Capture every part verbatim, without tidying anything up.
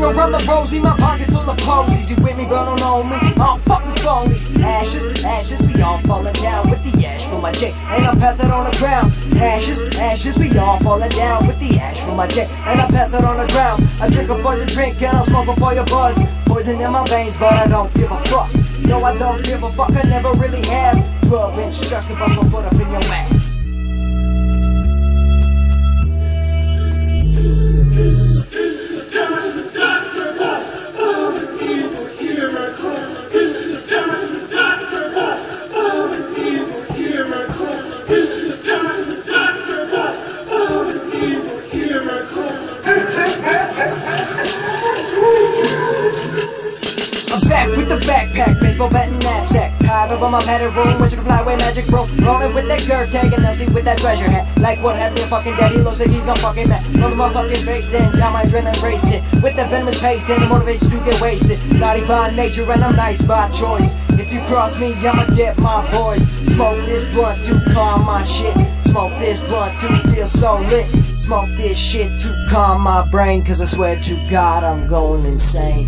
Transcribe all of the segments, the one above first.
around the rosy, my pocket full of posies. You with me but don't know me, I'll fuck with phonies. Ashes, ashes, we all falling down with the ash from my J, and I pass it on the ground. Ashes, ashes, we all falling down with the ash from my J, and I pass it on the ground. I drink up for your drink and I smoke up for your buds. Poison in my veins but I don't give a fuck. No, I don't give a fuck, I never really have. twelve inch trucks and bust my foot up in your ass. I'm back with the backpack, baseball bat and knapsack. Tied up on my padded room, wish I could fly away magic bro. Rolling with that girth tag and Nessie with that treasure hat. Like what happened to fucking daddy, looks like he's gonna fucking mad. On the motherfucking face and got my adrenaline racing. With that venomous paste and the motivation to get wasted. Naughty by nature and I'm nice by choice. If you cross me, I'ma get my boys. Smoke this blunt to calm my shit. Smoke this blunt to feel so lit. Smoke this shit to calm my brain, cause I swear to God I'm going insane.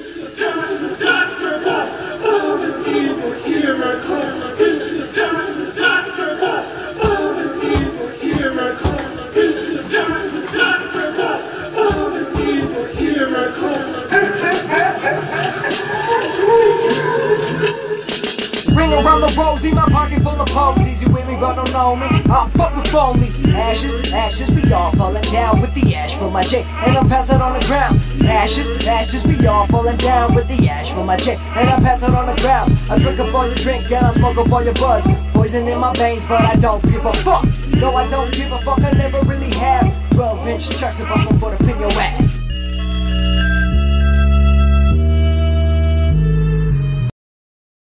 Ring around the rosy, my pocket full of posies. You with me but don't know me, I'll fuck with phonies. Ashes, ashes, we all falling down with the ash from my J, and I pass it on the ground. Ashes, ashes, we all falling down with the ash from my J, and I pass it on the ground. I drink up all your drink and I smoke up all your buds. Poison in my veins but I don't give a fuck. No, I don't give a fuck, I never really have. twelve inch chucks and bust my foot up in your ass.